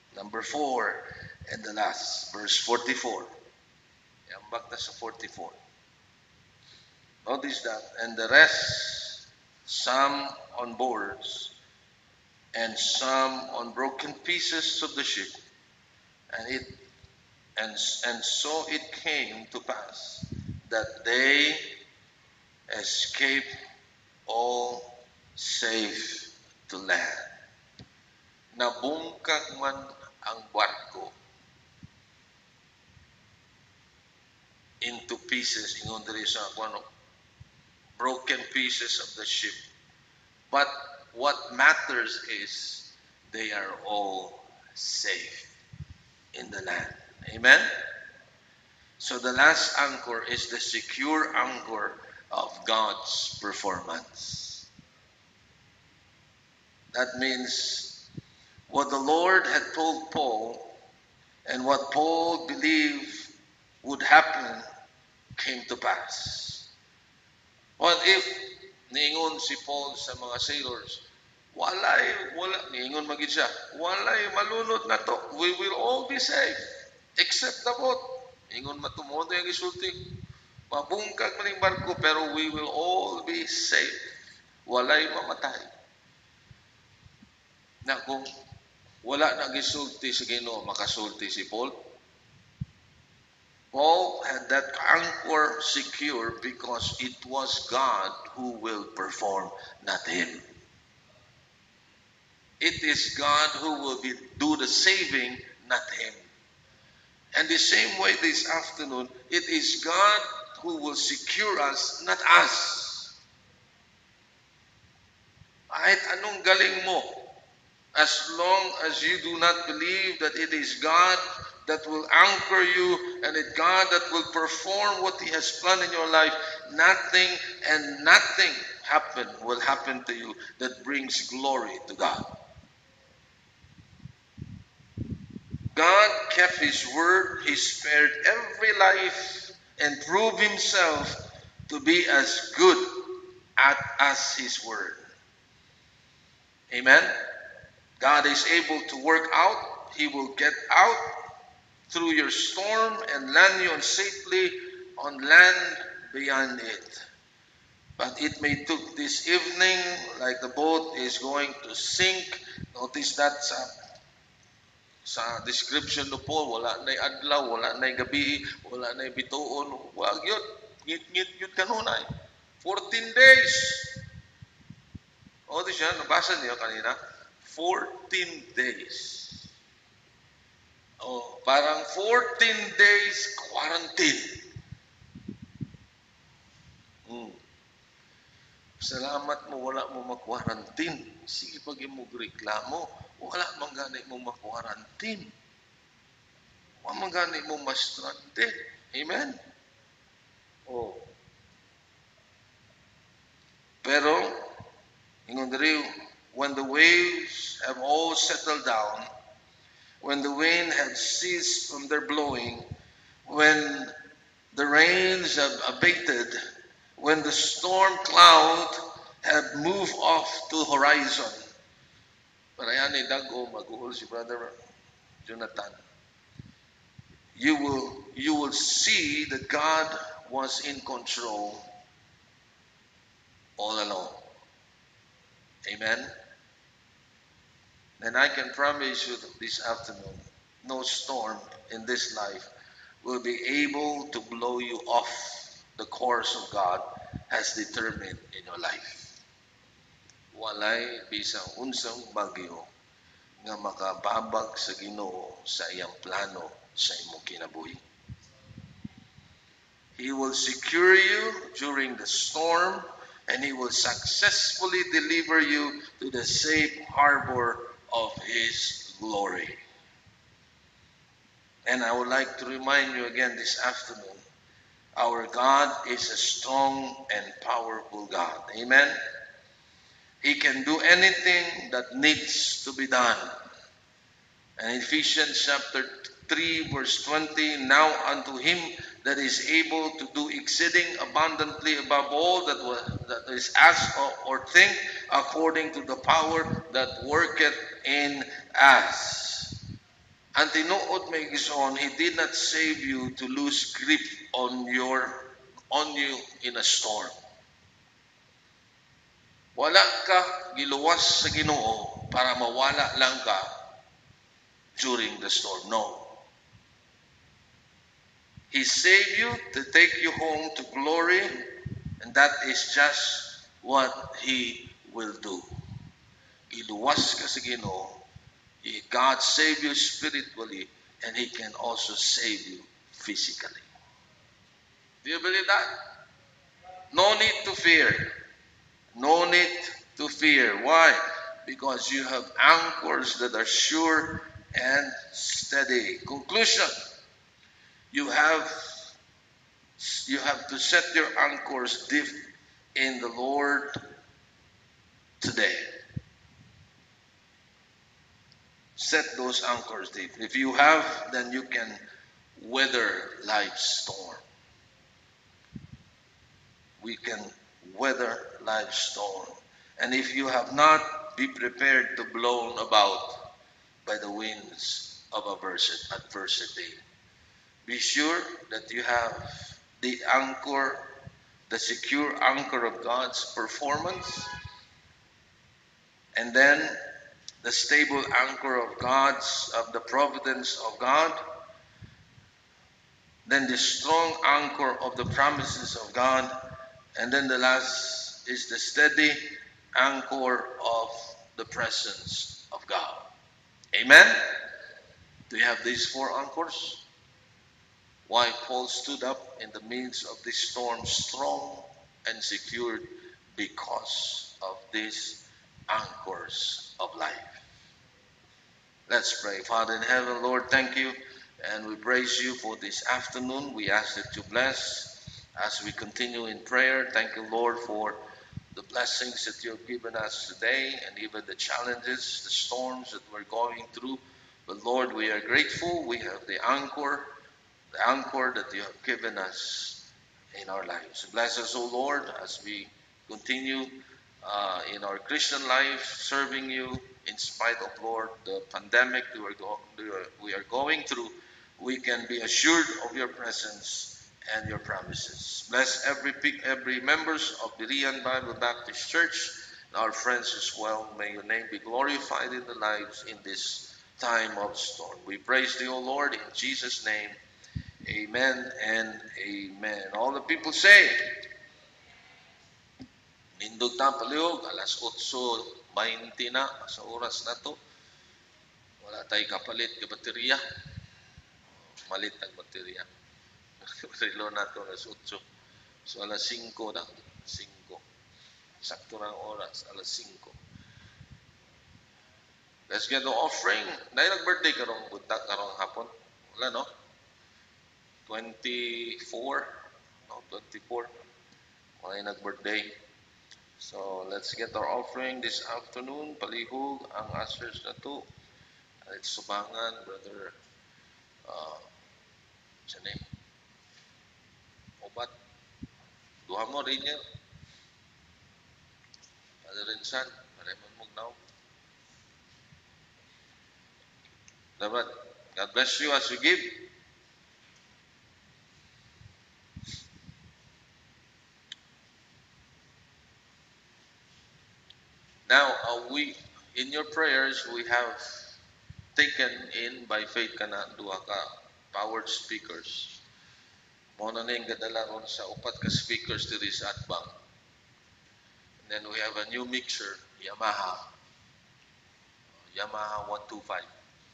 Number four, and the last, verse forty-four. Yambak na sa forty-four. Notice that, and the rest, some on boards, and some on broken pieces of the ship, and it and and so it came to pass that they escaped all safe to land. Nabungkag man ang barko into pieces, ingon diri sa ano, broken pieces of the ship. But what matters is they are all safe in the land. Amen? So the last anchor is the secure anchor of God's performance. That means what the Lord had told Paul and what Paul believed would happen came to pass. What if niingon si Paul sa mga sailors, walay, wala, niingon magid siya, walay malunod na to, we will all be safe, except the boat. Niingon matumundo yung isulti, mabungkag man yung barko, pero we will all be safe. Walay mamatay. Na kung wala na gisulti si Ginoo, makasulti si Paul. Paul had that anchor secure because it was God who will perform, not him. It is God who will be, do the saving, not him. And the same way this afternoon, it is God who will secure us, not us. Kahit anong galing mo, as long as you do not believe that it is God that will anchor you and it's God that will perform what He has planned in your life, nothing and nothing happen will happen to you that brings glory to God. God kept His word. He spared every life and proved Himself to be as good at as His word. Amen? God is able to work out. He will get out through your storm and land you on safely on land beyond it. But it may took this evening, like the boat is going to sink. Notice that sa, sa description no Paul, wala na'y adlaw, wala na'y gabi, wala na'y bituon. Wag yun. Ngit-ngit yun kanunay. fourteen days. O, di siya, nabasa niyo kanina. fourteen days. Oh, parang fourteen days quarantine. Hmm. Salamat mo, wala mo mag-quarantine. Sige, pag mo reklamo, wala man gani mo mag-quarantine. Wala man gani mo ma-stranded. Amen? Oh. Pero, ingon diri, when the waves have all settled down, when the wind had ceased from their blowing, when the rains have abated, when the storm cloud had moved off to the horizon. Parayan ni Dago, mag-uul si Brother Jonathan. You will, you will see that God was in control all along. Amen? And I can promise you this afternoon, no storm in this life will be able to blow you off the course of God has determined in your life. Walay bisang unsang bagyo nga makababag sa Ginoo sa iyang plano sa imong kinabuhi. He will secure you during the storm, and He will successfully deliver you to the safe harbor of His glory. And I would like to remind you again this afternoon, our God is a strong and powerful God. Amen? He can do anything that needs to be done. And Ephesians chapter three verse twenty, now unto Him that is able to do exceeding abundantly above all that, was, that is asked or, or think, according to the power that worketh in us. Ang tinuod may igsoon, He did not save you to lose grip on your on you in a storm. Wala ka giluwas sa Ginoo para mawala lang ka during the storm. No. He saved you to take you home to glory, and that is just what He will do. Iluwas ka sa Ginoo, God saved you spiritually, and He can also save you physically. Do you believe that? No need to fear. No need to fear. Why? Because you have anchors that are sure and steady. Conclusion. You have you have to set your anchors deep in the Lord today. Set those anchors deep. If you have, then you can weather life's storm. We can weather life's storm. And if you have not, be prepared to be blown about by the winds of adversity. Be sure that you have the anchor, the secure anchor of God's performance, and then the stable anchor of God's, of the providence of God, then the strong anchor of the promises of God, and then the last is the steady anchor of the presence of God. Amen? Do you have these four anchors? Why Paul stood up in the midst of this storm strong and secured because of these anchors of life. Let's pray. Father in heaven, Lord, thank you, and we praise you for this afternoon. We ask that you bless as we continue in prayer. Thank you, Lord, for the blessings that you have given us today, and even the challenges, the storms that we're going through. But Lord, we are grateful. We have the anchor, the anchor that you have given us in our lives. Bless us, O Lord, as we continue uh, in our Christian life, serving you in spite of, Lord, the pandemic we are, go- we are going through. We can be assured of your presence and your promises. Bless every every members of Berean Bible Baptist Church and our friends as well. May your name be glorified in the lives in this time of storm. We praise thee, O Lord, in Jesus' name. Amen and amen. All the people say, nindog ta palihog, alas otso twenty na sa oras na to. Wala tayo kapalit ka baterya. Malit ang baterya. Relo na to alas otso. So alas cinco na. cinco. Sakto na ang oras, alas cinco. Let's get the offering. Dahil nag-birthday karong buntag, karong hapon. Wala, no? twenty-four. No, twenty-four. May nag-birthday. So let's get our offering this afternoon. Palihog ang ushers na to. At subangan, brother. Uh, Sani? Obat. Duha mo rin niya. Father Rinsan. Raymond Mugnaw. Dapat. God bless you as you give. Now, uh, we, in your prayers, we have taken in by faith ka na duha ka powered speakers. Muna na yung gadala ron sa upat ka speakers diri sa Atbang. And then we have a new mixer, Yamaha. Yamaha one twenty-five.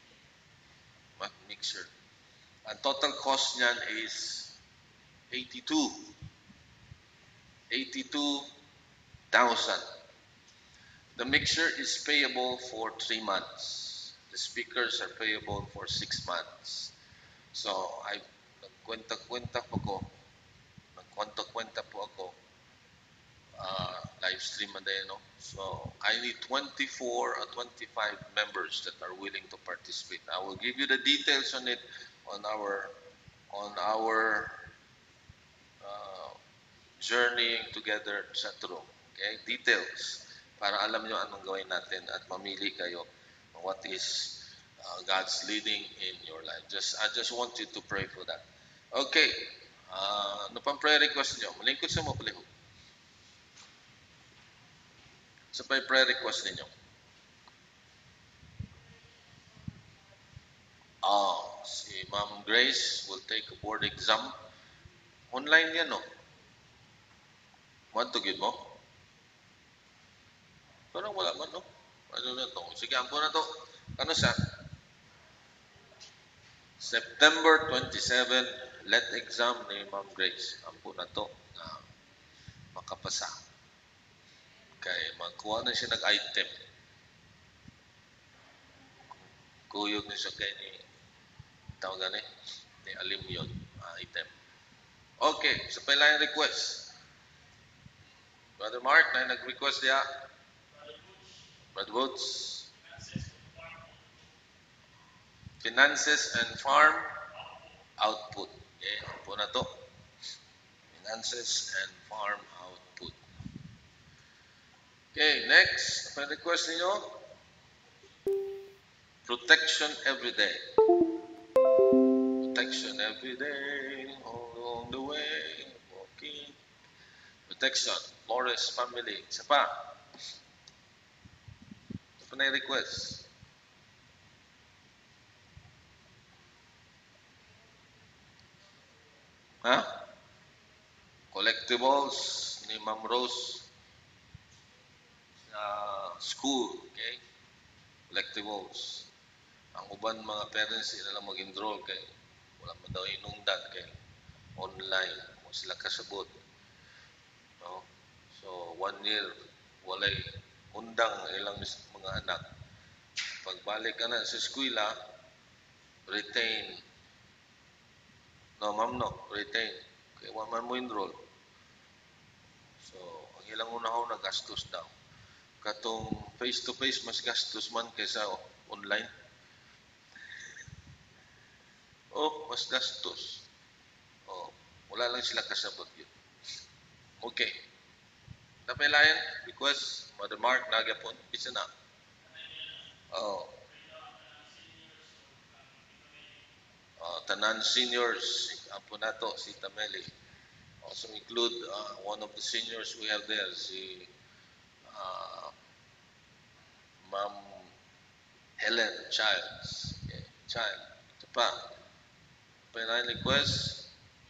Mixer. Ang total cost niyan is eighty-two. eighty-two thousand. The mixer is payable for three months. The speakers are payable for six months. So, I nagkwenta-kwenta po ko. Nagkwenta-kwenta po ako. Uh, live stream day, no? So, I need twenty-four or twenty-five members that are willing to participate. I will give you the details on it on our on our uh, journeying together chat room. Okay? Details. Para alam nyo anong gawin natin at mamili kayo what is uh, God's leading in your life. Just I just want you to pray for that. Okay. Uh, ano pang prayer request niyo? Malingkod sa mo palihog. Sa pa yung prayer request ninyo? Oh, si Ma'am Grace will take a board exam. Online yan, no? Want to give mo? Parang wala man, no? Ano na to? Sige, ampo na to. Ano siya? September twenty-seventh, let exam ni Ma'am Grace. Ampo na to na makapasa. Kay magkuha na siya nag-item. Kuyog ni siya kay ni tawag gani ni alim yun, uh, item. Okay, sa so pailayang request. Brother Mark, na nag-request niya. Brother Woods. Finances and farm output. Okay, po na to. Finances and farm output. Okay, next. Ano request niyo? Protection every day. Protection every day, all along the way, walking. Protection, Flores family. Isa pa. Ito pa na yung request. Ha? Collectibles ni Ma'am Rose sa school, okay? Collectibles. Ang uban mga parents sila lang mag-enroll kay wala man daw inungdan kay online mo sila kasabot, no? So one year walay undang ilang mga anak, pagbalik ka na sa eskwela retain, no ma'am, no retain kay wa man mo enroll. So ang ilang unahon na gastos daw katong face to face mas gastos man kaysa online. Oh, mas gastos. Oh, wala lang sila kasabot yun. Okay. Napailayan because Mother Mark nagyapon bisa na. Oh. Uh, tanan seniors apo nato si Tameli. Also include uh, one of the seniors we have there, si uh, Ma'am Helen Childs. Okay. Child. Ito pa. Pailayan request.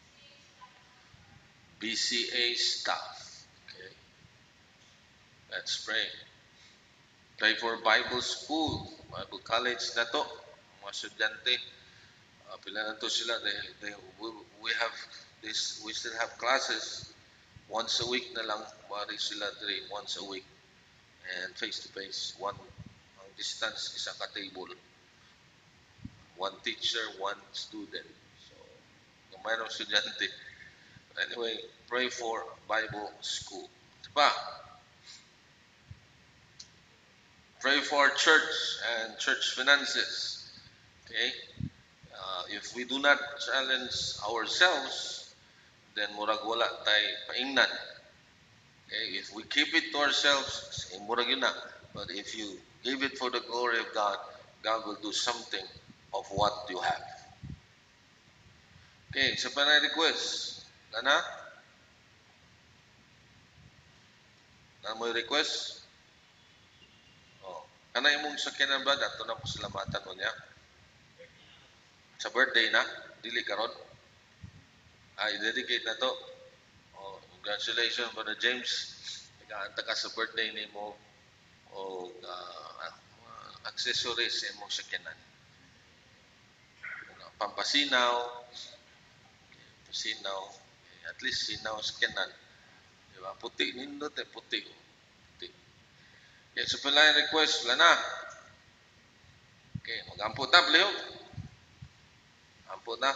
B C A staff. Okay. Let's pray. Pray for Bible school, Bible college na to. Mga estudyante. Uh, pila na to sila. They, they, we, we have this, we still have classes once a week na lang. Bari sila three once a week. And face to face. One, ang distance isa ka table. One teacher, one student. So, kung mayroong estudyante. Anyway, pray for Bible school. Diba? Pray for church and church finances. Okay? Uh, if we do not challenge ourselves, then murag wala tay paingnan. Okay? If we keep it to ourselves, murag yun na. But if you give it for the glory of God, God will do something of what you have. Okay, sa pa na request. Nana? Na mo request? Oh, kana imong sakyanan ba dato na pasalamatan mo niya? Sa birthday na, dili karon. Ay dedicate na to. Oh, congratulations Brother James. Nagaanta ka sa birthday nimo o uh, accessories sa imong sakyanan. Pampasinaw, pasinaw, at least sinaw sakyanan. Diba? Puti, nindot eh, puti. Puti. Okay, so pala yung request, wala na. Okay, mag-amput na, Leo. Amput na.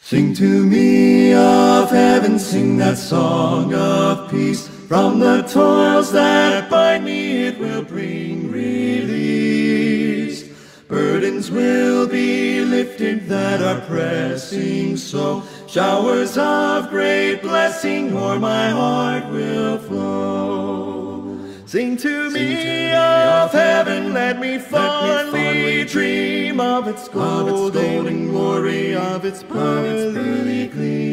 Sing to me of heaven, sing that song of peace. From the toils that bind me, it will bring release. Burdens will be lifted that are pressing so. Showers of great blessing o'er my heart will flow. Sing to me of heaven, let me fondly dream of its golden glory, of its pearly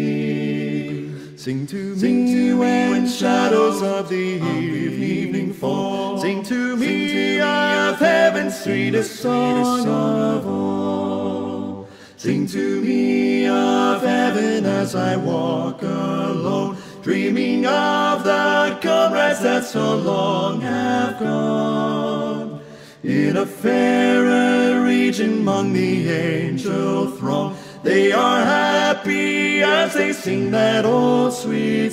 gleam. Sing to me when shadows of the evening fall. Sing to me of heaven's sweetest song of all. Sing to me of heaven as I walk alone, dreaming of the comrades that so long have gone. In a fairer region among the angel throng, they are happy as they sing that old sweet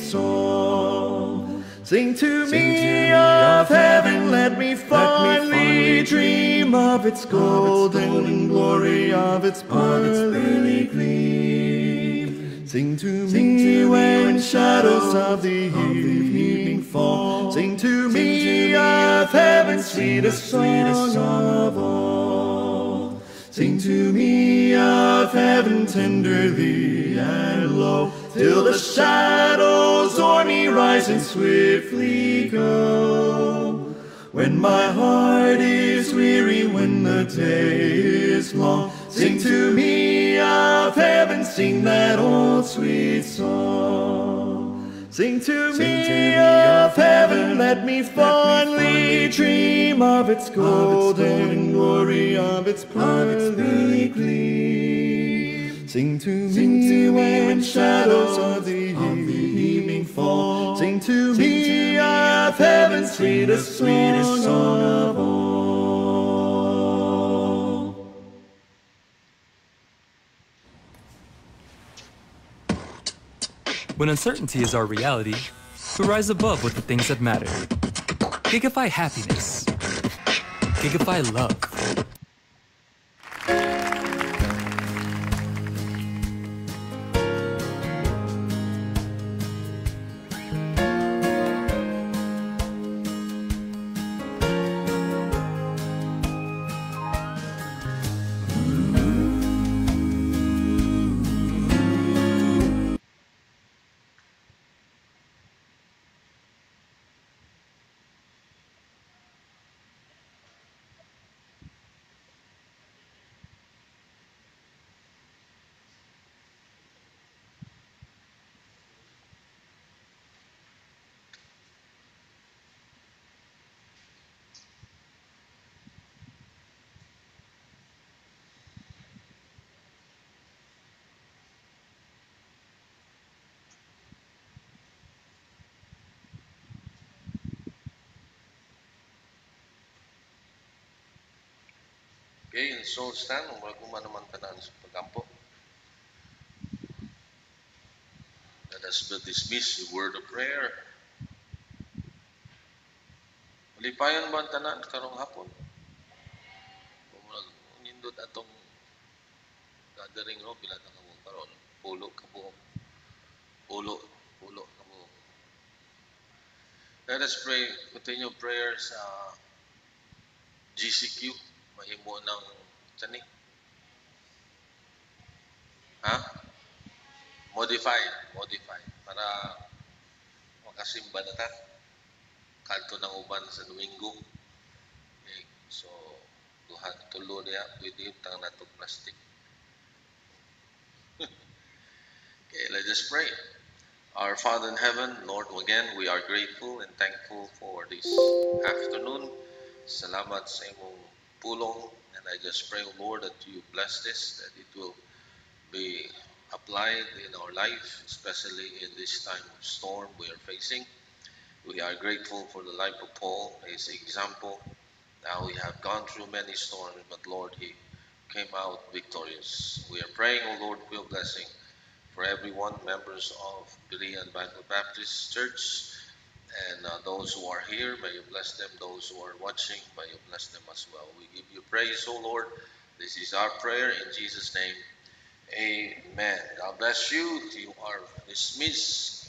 song. Sing to me of heaven, let me fondly dream of its golden glory, of its pearly gleam. Sing to me when shadows of the evening fall. Sing to me of heaven's sweetest song of all. Sing to me of heaven tenderly and low, till the shadows o'er me rise and swiftly go. When my heart is weary, when the day is long, sing to me of heaven, sing that old sweet song. Sing to me of heaven, let me fondly dream of its golden glory, of its pearly gleam. Sing to me when shadows of the evening fall. Sing to me of heaven's sweetest song of all. When uncertainty is our reality, we rise above with the things that matter. Gigafy happiness. Gigafy love. Okay, and so stand, umaguma naman tanan sa pagkampo. Let us dismiss the word of prayer. Malipayan ba ang tanan karong hapon? Nindot atong gathering no, bilang ang kamong karon. Pulo ka buong. Pulo, pulo ka buong. Let us pray, continue prayers sa G C Q. Mahimo ng tiyanik. Ha? Modify, modify. Para makasimba na ta. Kanto ng uban sa Domingo. Okay. So, duha tulo niya, pwede tang natong plastic. Okay, let us pray. Our Father in heaven, Lord, again, we are grateful and thankful for this afternoon. Salamat sa imong pulong. And I just pray, oh Lord, that you bless this, that it will be applied in our life, especially in this time of storm we are facing. We are grateful for the life of Paul, his example. Now we have gone through many storms, but Lord, he came out victorious. We are praying, oh Lord, for your blessing for everyone, members of Berean Bible Baptist Church, and uh, those who are here, may you bless them. Those who are watching, may you bless them as well. We give you praise, O Lord. This is our prayer in Jesus' name. Amen. God bless you. You are dismissed.